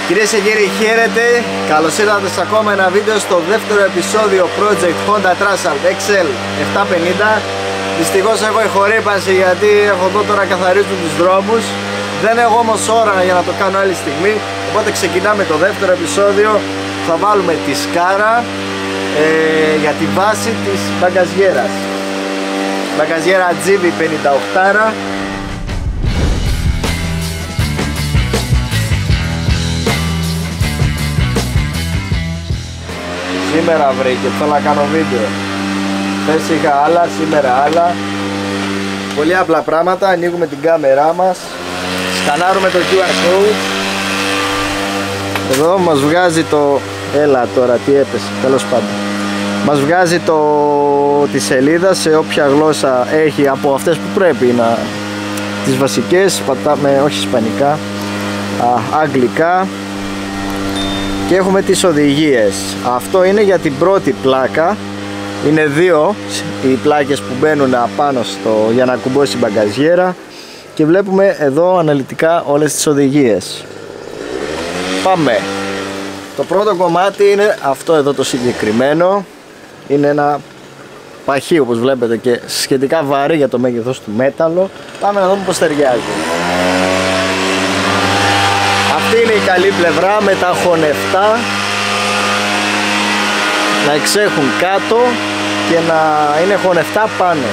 Κυρίες και κύριοι, χαίρετε! Καλώς ήρθατε σε ακόμα ένα βίντεο στο δεύτερο επεισόδιο Project Honda Transalp XL 750. Δυστυχώς έχω ηχορύπανση γιατί έχω εδώ τώρα καθαρίζουν τους δρόμους. Δεν έχω όμως ώρα για να το κάνω άλλη στιγμή. Οπότε ξεκινάμε το δεύτερο επεισόδιο. Θα βάλουμε τη σκάρα για τη βάση της μπαγκαζιέρας. Μπαγκαζιέρα GV 58. Σήμερα βρήκε, θέλω να κάνω βίντεο. Χθες είχα άλλα, σήμερα άλλα. Πολύ απλά πράγματα, ανοίγουμε την κάμερά μας, σκανάρουμε το QR code. Εδώ μας βγάζει το... Έλα τώρα, τι έπεσε, τέλος πάντων. Μας βγάζει τη σελίδα σε όποια γλώσσα έχει από αυτές που πρέπει να... Τις βασικές, πατάμε, όχι ισπανικά, αγγλικά. Και έχουμε τις οδηγίες. Αυτό είναι για την πρώτη πλάκα. Είναι δύο οι πλάκες που μπαίνουν απάνω για να κουμπώσει η μπαγκαζιέρα. Και βλέπουμε εδώ αναλυτικά όλες τις οδηγίες. Πάμε. Το πρώτο κομμάτι είναι αυτό εδώ το συγκεκριμένο. Είναι ένα παχύ όπως βλέπετε και σχετικά βαρύ για το μέγεθος του μέταλλο. Πάμε να δούμε πως ταιριάζει. Αυτή είναι η καλή πλευρά με τα χωνευτά να εξέχουν κάτω και να είναι χωνευτά πάνω.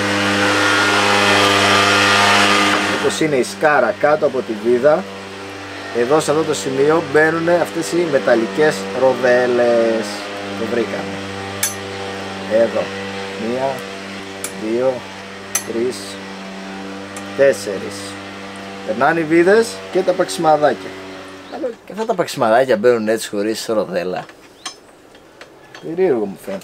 Όπως είναι η σκάρα κάτω από τη βίδα, εδώ σε αυτό το σημείο μπαίνουν αυτές οι μεταλλικές ροδέλες. Το βρήκαμε. Εδώ. 1, 2, 3, 4. Περνάνε οι βίδες και τα παξιμαδάκια. Και αυτά τα παξιμαδάκια μπαίνουν έτσι χωρίς ροδέλα. Περίεργο μου φαίνεται.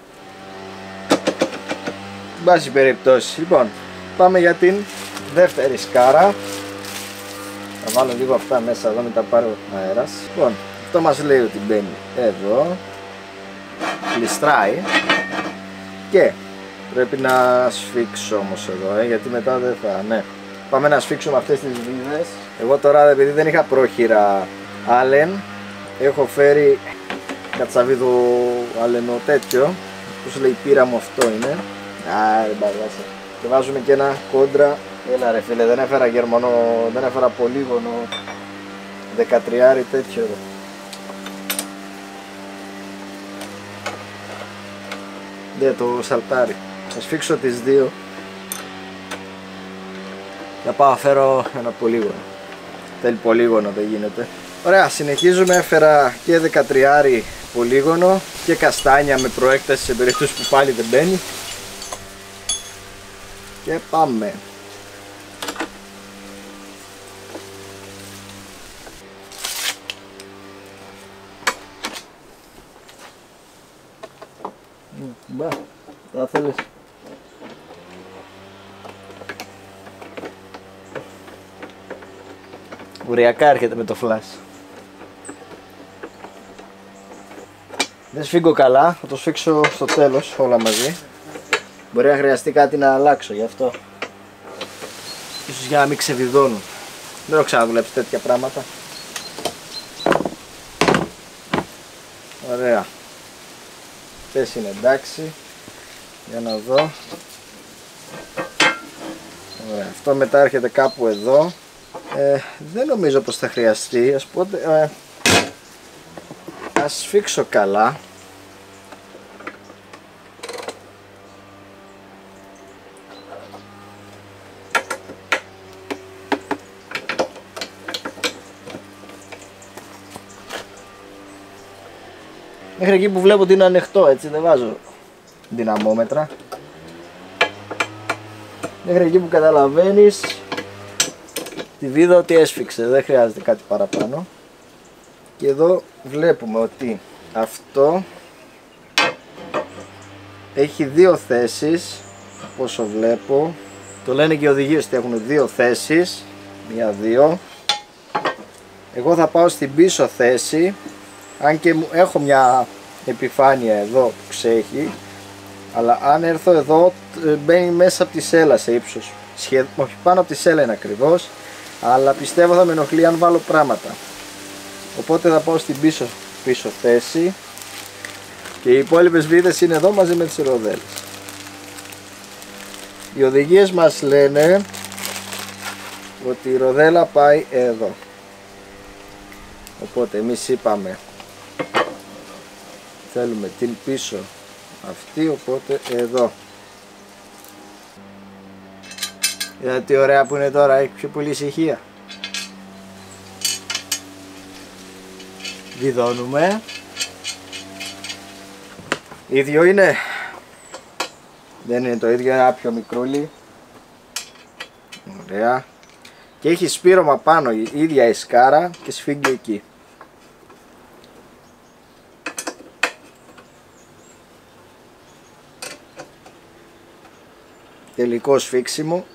Εν πάση περιπτώσει. Λοιπόν, πάμε για την δεύτερη σκάρα. Θα βάλω λίγο αυτά μέσα εδώ, μην τα πάρω αέρας. Λοιπόν, αυτό μας λέει ότι μπαίνει εδώ. Κλειστράει. Και πρέπει να σφίξω όμως εδώ, γιατί μετά δεν θα... Ναι. Πάμε να σφίξουμε αυτές τις βίδες. Εγώ τώρα, επειδή δεν είχα πρόχειρα Allen, έχω φέρει κατσαβίδο αλενο τέτοιο. Πώς λέει, πύρα μου αυτό είναι. Δεν παγάσα. Και βάζουμε και ένα κόντρα. Έλα ρε φίλε, δεν έφερα γερμανό, δεν έφερα πολύγωνο 13 τέτοιο εδώ. Δεν το σαλτάρι. Θα σφίξω τις δύο. Για πάω να φέρω ένα πολύγωνο. Θέλει πολύγωνο, δεν γίνεται. Ωραία, συνεχίζουμε. Έφερα και 13 πολύγωνο και καστάνια με προέκταση σε περίπτωση που πάλι δεν μπαίνει. Και πάμε. Μπα, θα θέλεις. Ουριακά έρχεται με το flash. Δεν σφίγγω καλά, θα το σφίξω στο τέλος όλα μαζί. Μπορεί να χρειαστεί κάτι να αλλάξω γι' αυτό. Ίσως για να μην ξεβιδώνουν. Δεν έχω ξαναδουλέψει τέτοια πράγματα. Ωραία. Αυτές είναι εντάξει. Για να δω. Ωραία. Αυτό μετά έρχεται κάπου εδώ. Δεν νομίζω πως θα χρειαστεί. Ας σφίξω καλά. Μέχρι εκεί που βλέπω ότι είναι ανοιχτό, έτσι δεν βάζω δυναμόμετρα. Μέχρι εκεί που καταλαβαίνεις τη βίδα ότι έσφιξε, δεν χρειάζεται κάτι παραπάνω. Και εδώ βλέπουμε ότι αυτό έχει δύο θέσεις, όσο βλέπω. Το λένε και οι οδηγίες ότι έχουν δύο θέσεις, μία-δύο. Εγώ θα πάω στην πίσω θέση, αν και έχω μια επιφάνεια εδώ που ξέχει, αλλά αν έρθω εδώ μπαίνει μέσα από τη σέλα σε ύψος. Όχι, πάνω από τη σέλα είναι ακριβώς, αλλά πιστεύω θα με ενοχλεί αν βάλω πράγματα. Οπότε θα πάω στην πίσω θέση και οι υπόλοιπες βίδες είναι εδώ μαζί με τις ροδέλες. Οι οδηγίες μας λένε ότι η ροδέλα πάει εδώ. Οπότε εμείς είπαμε θέλουμε την πίσω αυτή, οπότε εδώ. Είδατε τι ωραία που είναι τώρα, έχει πιο πολύ ησυχία. Βιδώνουμε. Ίδιο είναι. Δεν είναι το ίδιο, ένα πιο μικρούλι. Ωραία. Και έχει σπήρωμα πάνω η ίδια η σκάρα και σφίγγει εκεί. Τελικό σφίξιμο.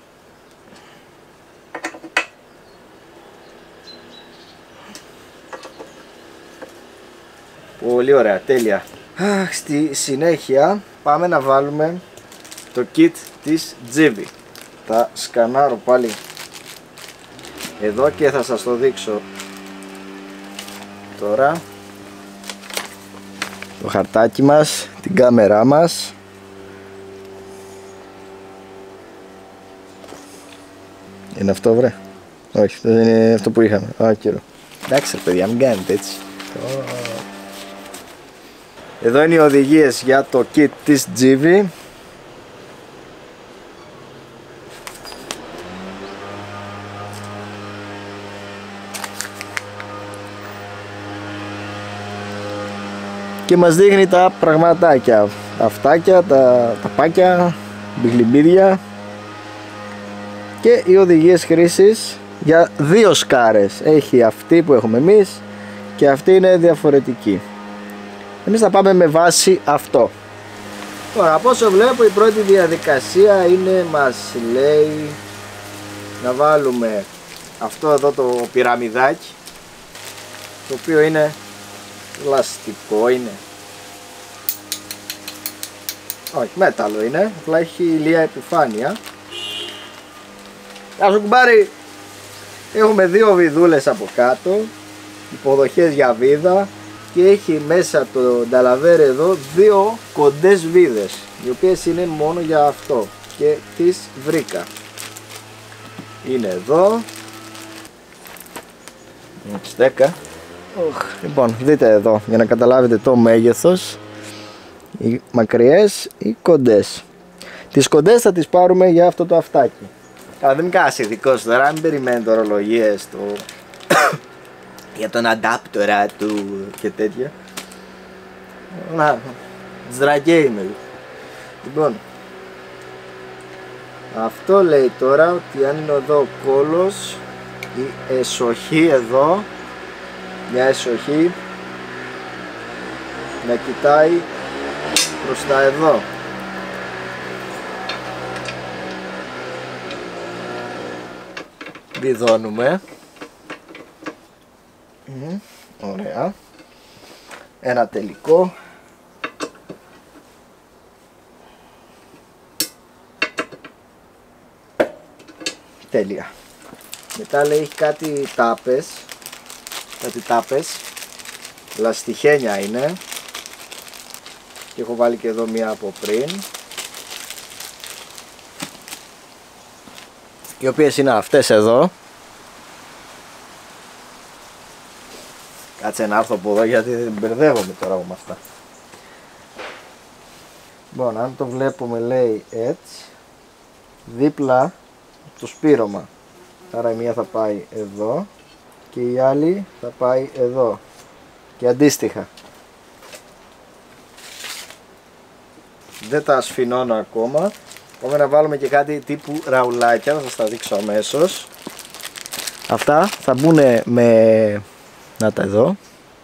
Πολύ ωραία, τέλεια. Στη συνέχεια πάμε να βάλουμε το kit της Givi. Θα σκανάρω πάλι εδώ και θα σας το δείξω τώρα. Το χαρτάκι μας, την κάμερά μας. Είναι αυτό, βρε? Όχι, δεν είναι αυτό που είχαμε. Άκυρο. Εντάξει παιδιά, μην κάνετε έτσι. Εδώ είναι οι οδηγίες για το kit της Givi. Και μας δείχνει τα πραγματάκια, αυτάκια, τα πάκια, μπιχλιμπίδια και οι οδηγίες χρήσης για δύο σκάρες. Έχει αυτή που έχουμε εμείς και αυτή είναι διαφορετική. Εμείς θα πάμε με βάση αυτό. Τώρα από όσο βλέπω η πρώτη διαδικασία είναι, μας λέει να βάλουμε αυτό εδώ το πυραμιδάκι, το οποίο είναι πλαστικό, είναι, όχι μέταλλο είναι, απλά έχει ηλία επιφάνεια. Γεια σου κουμπάρι! Έχουμε δύο βιδούλες από κάτω, υποδοχές για βίδα, και έχει μέσα το νταλαβέρ εδώ δύο κοντές βίδες, οι οποίες είναι μόνο για αυτό και τις βρήκα. Είναι εδώ. Στέκα. Λοιπόν, δείτε εδώ για να καταλάβετε το μέγεθος, οι μακριές ή κοντές. Τις κοντές θα τις πάρουμε για αυτό το αυτάκι. Αλλά δεν είμαι κανένας ειδικός τώρα, μην περιμένετε ορολογίες για τον αντάπτορα του και τέτοια. Να, τζρακέ είμαι. Λοιπόν, αυτό λέει τώρα ότι αν είναι εδώ ο κόλος, η εσοχή εδώ, μια εσοχή να κοιτάει προς τα εδώ. Βιδώνουμε. Ωραία. Ένα τελικό. Τέλεια. Μετά λέει έχει κάτι τάπες, λαστιχένια είναι, και έχω βάλει και εδώ μία από πριν, οι οποίες είναι αυτές εδώ. Κάτσε να έρθω από εδώ γιατί δεν μπερδεύομαι τώρα με αυτά. Λοιπόν, αν το βλέπουμε λέει έτσι, δίπλα το σπήρωμα. Άρα η μία θα πάει εδώ και η άλλη θα πάει εδώ και αντίστοιχα. Δεν τα ασφινώνω ακόμα. Πάμε να βάλουμε και κάτι τύπου ραουλάκια, θα σας τα δείξω αμέσως. Αυτά θα μπουν με... να τα εδώ.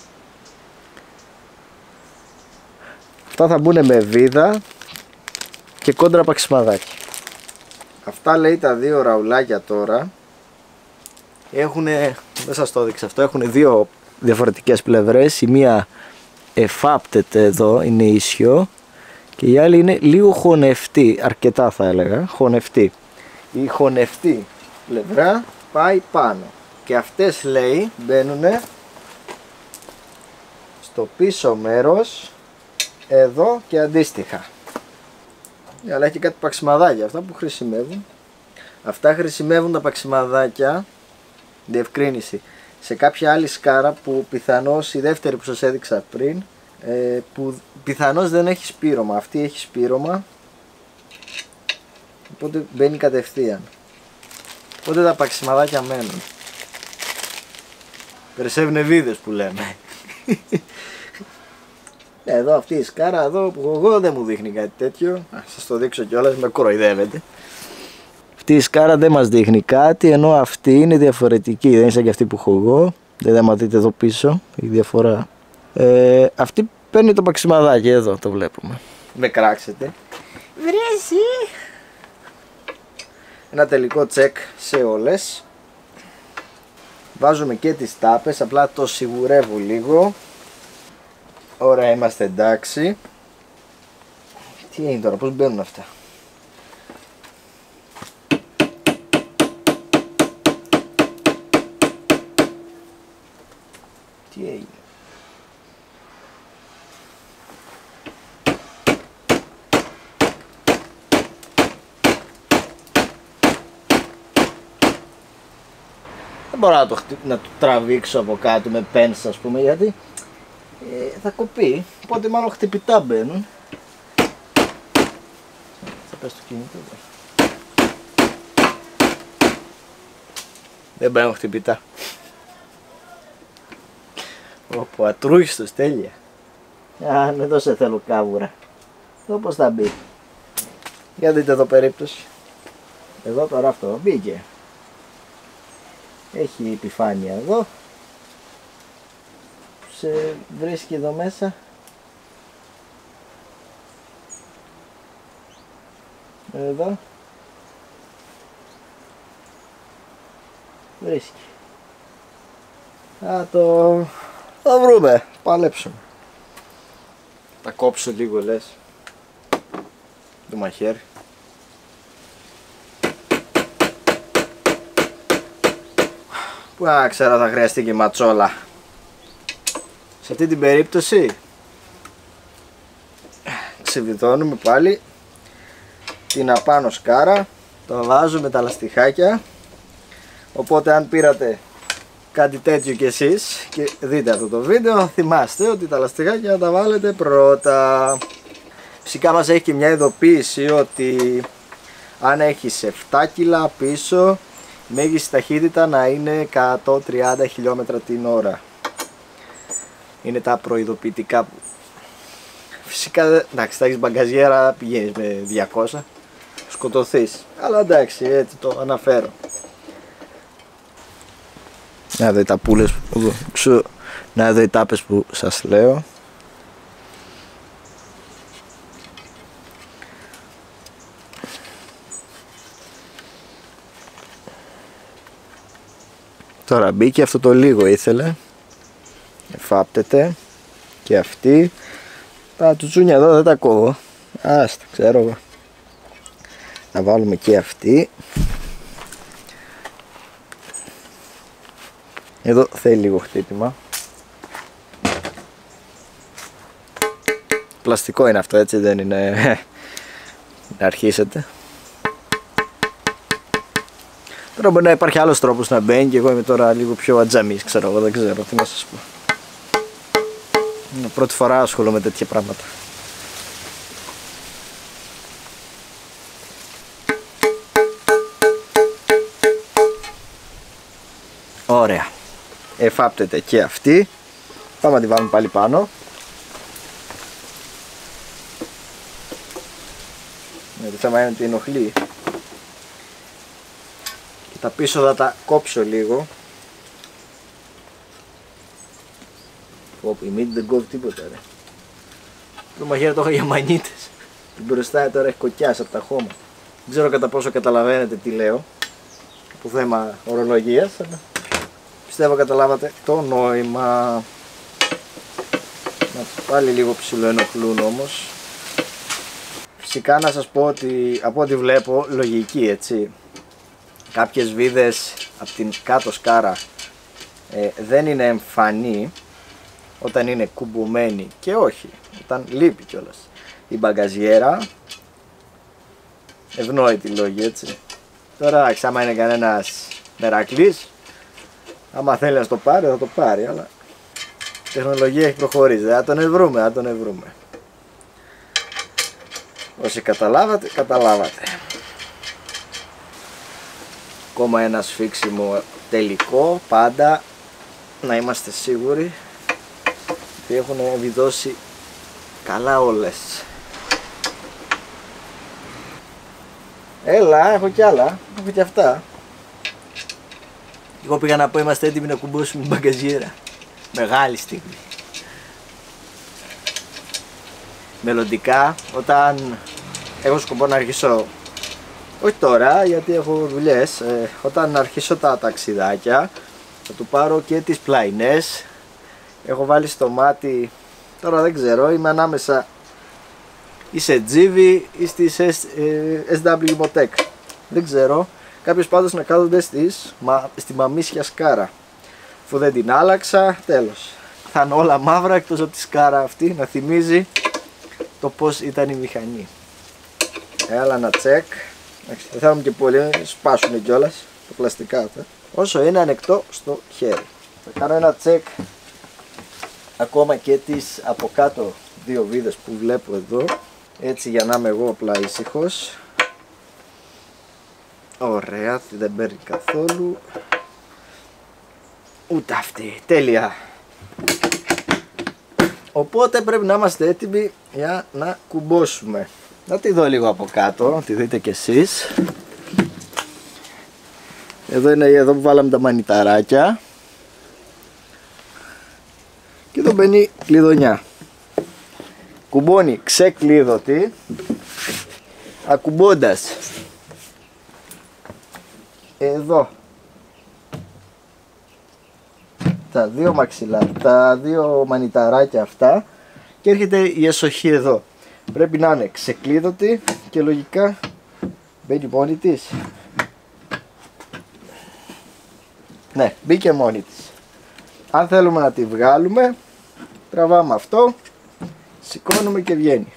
Αυτά θα μπουν με βίδα και κόντρα παξιμαδάκι. Αυτά λέει τα δύο ραουλάκια τώρα. Έχουνε, δεν σας το έδειξα αυτό, έχουν δύο διαφορετικές πλευρές. Η μία εφάπτεται εδώ, είναι ίσιο, και η άλλη είναι λίγο χωνευτή, αρκετά θα έλεγα, χωνευτή. Η χωνευτή πλευρά πάει πάνω και αυτές λέει μπαίνουνε στο πίσω μέρος, εδώ και αντίστοιχα. Αλλά έχει κάτι παξιμαδάκια αυτά που χρησιμεύουν. Αυτά χρησιμεύουν τα παξιμαδάκια, διευκρίνηση, σε κάποια άλλη σκάρα που πιθανώς η δεύτερη που σας έδειξα πριν, που πιθανώς δεν έχει σπήρωμα. Αυτή έχει σπήρωμα, οπότε μπαίνει κατευθείαν. Οπότε τα παξιμαδάκια μένουν. Περσευνεβίδες που λέμε. Εδώ αυτή η σκάρα εδώ που εγώ δεν μου δείχνει κάτι τέτοιο. Σας το δείξω κιόλας, με κοροϊδεύετε. Αυτή η σκάρα δεν μας δείχνει κάτι, ενώ αυτή είναι διαφορετική. Δεν είναι σαν και αυτή που έχω εγώ. Δεν θα δείτε εδώ πίσω η διαφορά. Αυτή παίρνει το παξιμαδάκι, εδώ το βλέπουμε. Με κράξετε. Βρέσει. Ένα τελικό τσεκ σε όλες. Βάζουμε και τις τάπες, απλά το σιγουρεύω λίγο. Ωραία, είμαστε εντάξει. Τι έγινε τώρα, πώς μπαίνουν αυτά? Τι έγινε? Δεν μπορώ να το τραβήξω από κάτω με πένσα, ας πούμε, γιατί θα κοπεί, οπότε μάλλον χτυπητά μπαίνουν. Θα πες το κινητό. Δεν μπαίνουν χτυπητά. Ωπω, ατρούχιστος, τέλεια. Εδώ σε θέλω κάβουρα. Εδώ πως θα μπει? Για δείτε εδώ περίπτωση. Εδώ τώρα αυτό μπήκε. Έχει επιφάνεια εδώ. Σε βρίσκει εδώ μέσα. Εδώ. Βρίσκει. Θα βρούμε. Παλέψουμε. Θα κόψω λίγο, λες, το μαχαίρι. Που ξέρω, θα χρειαστεί και ματσόλα. Σε αυτή την περίπτωση ξεβιδώνουμε πάλι την απάνω σκάρα, το βάζουμε τα λαστιχάκια. Οπότε αν πήρατε κάτι τέτοιο κι εσείς και δείτε αυτό το βίντεο, θυμάστε ότι τα λαστιχάκια θα τα βάλετε πρώτα. Φυσικά μας έχει και μια ειδοποίηση ότι αν έχεις 7 κιλά πίσω, η μέγιστη ταχύτητα να είναι 130 χιλιόμετρα την ώρα. Είναι τα προειδοποιητικά που... Φυσικά, εντάξει, θα έχεις μπαγκαζιέρα, πηγαίνεις με 200, σκοτωθείς. Αλλά εντάξει, έτσι το αναφέρω. Να δω οι ταπούλες που... Να δω οι τάπες που σας λέω. Τώρα μπήκε αυτό το λίγο ήθελε. Εφάπτεται. Και αυτή. Τα τσουτσούνια εδώ δεν τα κόβω. Άστα, ξέρω εγώ. Θα βάλουμε και αυτή. Εδώ θέλει λίγο χτύπημα. Πλαστικό είναι αυτό, έτσι δεν είναι να αρχίσετε. Τώρα μπορεί να υπάρχει άλλος τρόπος να μπαίνει και εγώ είμαι τώρα λίγο πιο ατζαμής, ξέρω εγώ, δεν ξέρω τι να σας πω. Είναι πρώτη φορά ασχολούμαι με τέτοια πράγματα. Ωραία. Εφάπτεται και αυτή. Πάμε να τη βάλουμε πάλι πάνω. Το θέμα είναι ότι ενοχλεί. Και τα πίσω θα τα κόψω λίγο. Όπου η μύτη δεν κόβει τίποτα ρε. Το μαχαίρι το έχω για μανίτες. Την μπροστά τώρα έχει κοκκιάσει από τα χώμα. Δεν ξέρω κατά πόσο καταλαβαίνετε τι λέω. Από θέμα ορολογίας, αλλά πιστεύω καταλάβατε το νόημα. Να πάλι λίγο ψιλοενοχλούν όμως. Φυσικά να σας πω ότι από ό,τι βλέπω λογική, έτσι. Κάποιες βίδες από την κάτω σκάρα δεν είναι εμφανή όταν είναι κουμπωμένη και όχι, όταν λείπει κιόλας η μπαγκαζιέρα. Ευνόητη λόγη, έτσι. Τώρα, άμα είναι κανένας μερακλής, άμα θέλει να το πάρει, θα το πάρει, αλλά η τεχνολογία έχει προχωρήσει. Θα τον ευρούμε, Όσοι καταλάβατε, καταλάβατε. Ακόμα ένα σφίξιμο τελικό, πάντα να είμαστε σίγουροι ότι έχουν βιδώσει καλά όλες. Έλα, έχω κι άλλα, έχω κι αυτά. Εγώ πήγα να πω είμαστε έτοιμοι να κουμπώσουμε την μπαγκαζιέρα. Μεγάλη στιγμή. Μελλοντικά, όταν έχω σκοπό να αρχίσω, όχι τώρα γιατί έχω δουλειές, όταν αρχίσω τα ταξιδάκια θα του πάρω και τις πλαϊνές. Έχω βάλει στο μάτι, τώρα δεν ξέρω, είμαι ανάμεσα ή σε GV ή στις SW Motec. Δεν ξέρω, κάποιος πάντως να κάθονται στη μαμίσια σκάρα. Αφού δεν την άλλαξα, τέλος. Θα είναι όλα μαύρα εκτός από τη σκάρα αυτή να θυμίζει το πως ήταν η μηχανή. Έλα ένα τσεκ. Δεν θέλουμε και πολύ, σπάσουν κιόλας τα πλαστικά αυτά. Όσο είναι ανεκτό στο χέρι. Θα κάνω ένα τσεκ ακόμα και τις από κάτω δύο βίδες που βλέπω εδώ. Έτσι για να είμαι εγώ απλά ήσυχος. Ωραία, δεν παίρνει καθόλου. Ούτε αυτή, τέλεια. Οπότε πρέπει να είμαστε έτοιμοι για να κουμπώσουμε. Να τη δω λίγο από κάτω, να τη δείτε κι εσείς. Εδώ είναι εδώ που βάλαμε τα μανιταράκια. Και εδώ μπαίνει κλειδονιά. Κουμπώνει ξεκλείδωτη. Ακουμπώντας εδώ τα δύο μαξιλά, τα δύο μανιταράκια αυτά και έρχεται η εσοχή εδώ. Πρέπει να είναι ξεκλείδωτη και λογικά μπαίνει μόνη της. Ναι, μπήκε μόνη της. Αν θέλουμε να τη βγάλουμε, τραβάμε αυτό, σηκώνουμε και βγαίνει.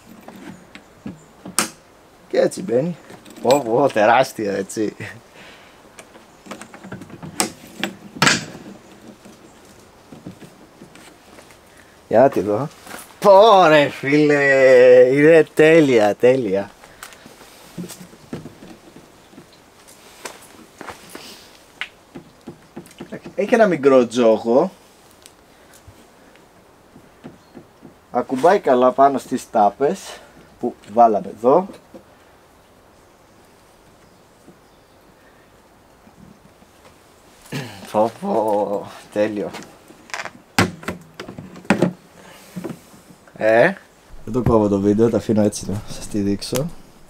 Και έτσι μπαίνει. Ω, τεράστια, έτσι. Για να τη δω. Πόρε φίλε, είναι τέλεια, τέλεια. Έχει ένα μικρό τζόγο. Ακουμπάει καλά πάνω στις τάπες που βάλαμε εδώ. Φόβο, τέλειο. Δεν το κόβω το βίντεο, το αφήνω έτσι να σας τη δείξω.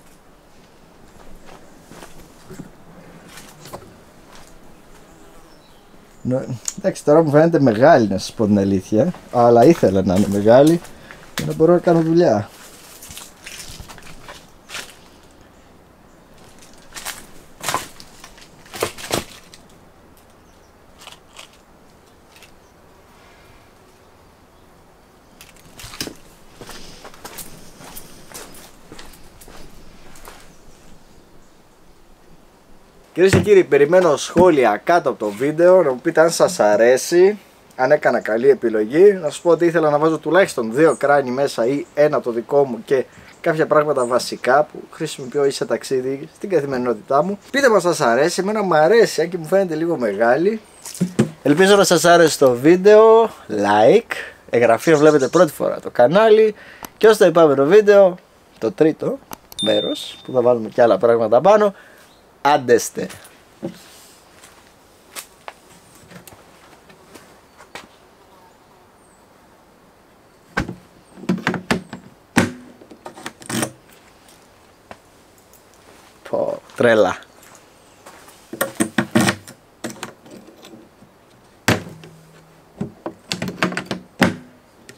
Εντάξει, τώρα μου φαίνεται μεγάλη να σας πω την αλήθεια, αλλά ήθελα να είναι μεγάλη για να μπορώ να κάνω δουλειά. Κυρίες και κύριοι, περιμένω σχόλια κάτω από το βίντεο, να μου πείτε αν σας αρέσει, αν έκανα καλή επιλογή. Να σας πω ότι ήθελα να βάζω τουλάχιστον 2 κράνη μέσα ή ένα το δικό μου και κάποια πράγματα βασικά που χρησιμοποιώ ή σε ταξίδι στην καθημερινότητά μου. Πείτε μας αν σας αρέσει, εμένα μου αρέσει, αν και μου φαίνεται λίγο μεγάλη. Ελπίζω να σας άρεσε το βίντεο, like, εγγραφή αν βλέπετε πρώτη φορά το κανάλι και ως το επόμενο βίντεο, το τρίτο μέρος που θα βάλουμε και άλλα πράγματα πάνω. Άντεστε. Πω, τρέλα.